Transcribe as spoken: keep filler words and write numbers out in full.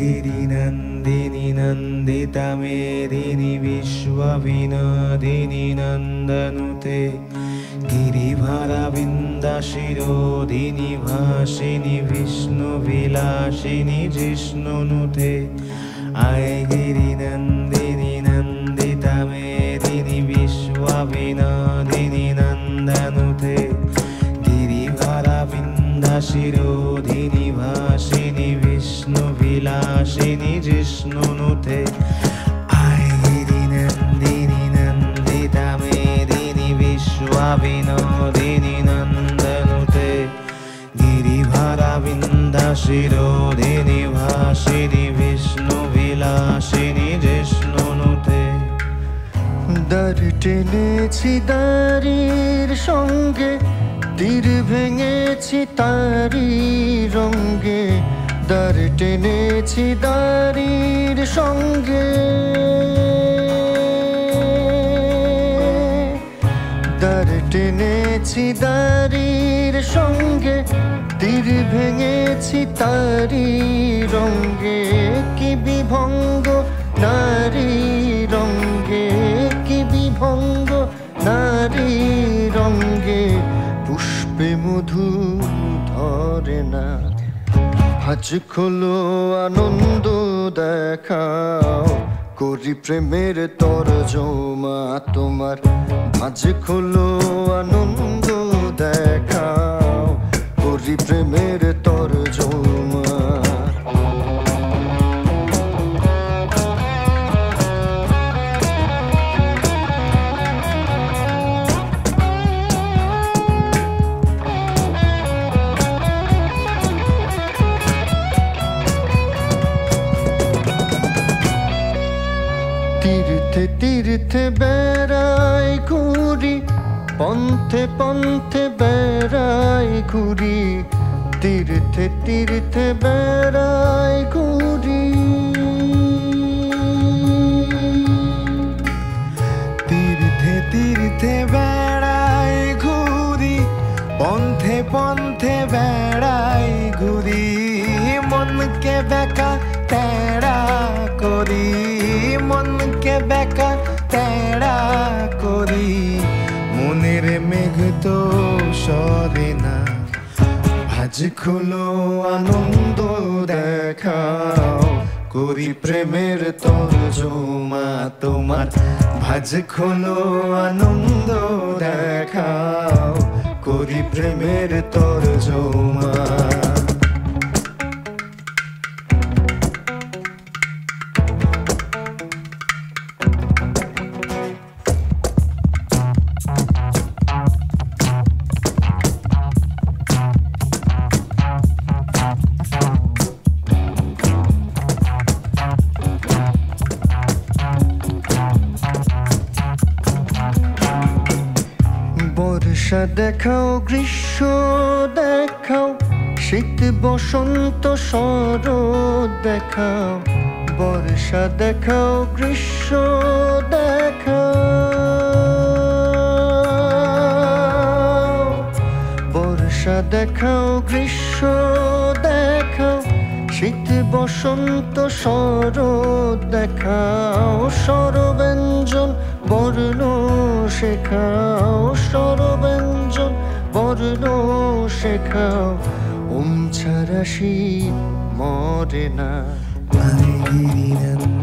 गिरिनन्दिनि नन्दिता मेदिनि विश्वविनोदिनि नन्दनुते गिरिभारविन्दशिरोधिनि भासिनि विष्णुविलासिनि जिष्णुनुते आय गिरिनन्दिनि नन्दिता मेदिनि विश्वविनोदिनि नन्दनुते गिरिभारविन्दशिरोधिनि भासिनि विष्णुविलासिनि जिष्णुनुते आय गिरिनन्दिनि नन्दिता मेदिनि विश्वविनोदिनि नन्दनुते गिरिभारविन्दशिरोधिनि भासिनि विष्णुविलासिनि जिष्णुनुते দ্বার টেনেছি দাঁড়ির সঙ্গে তীর ভেঙেছি তারি রঙ্গে দ্বার টেনেছি দাঁড়ির সঙ্গে দ্বার টেনেছি দাঁড়ির সঙ্গে তীর ভেঙেছি তারি রঙ্গে কি বিভঙ্গ নারী রঙ্গে কি বিভঙ্গ নারী রঙ্গে পুষ্পে মধু ধরে না আজ খোলো আনন্দ দেখাও করি প্রেমের তরজমা তোমার আজ খোলো আনন্দ দেখাও করি প্রেমের তরজমা তীর্থে তীর্থে বেড়াই ঘুরি পন্থে পন্থে বেড়াই ঘুরি তীর্থে তীর্থে বেড়াই ঘুরি তীর্থে তীর্থে বেড়াই ঘুরি পন্থে পন্থে বেড়াই ঘুরি মনকে বেকা তেড়া করি মনকে বেকা তেড়া করি মনের মেঘ তো সরে না ভাজ খোলো আনন্দ দেখাও করি প্রেমের তরজমা তোমার ভাজ খোলো আনন্দ দেখাও করি প্রেমের তরজমা বর্ষা দেখাও গ্রীষ্ম দেখাও শীত বসন্ত শরৎ দেখাও বর্ষা দেখাও গ্রীষ্ম দেখাও বর্ষা দেখাও গ্রীষ্ম দেখাও শীত বসন্ত শরৎ দেখাও স্বরব্যঞ্জন বর্ণ শেখাও স্বরব্যঞ্জন বর্ণ শেখাও ওম ছাড়া শীত মরে না আয় গিরিনন্দিনি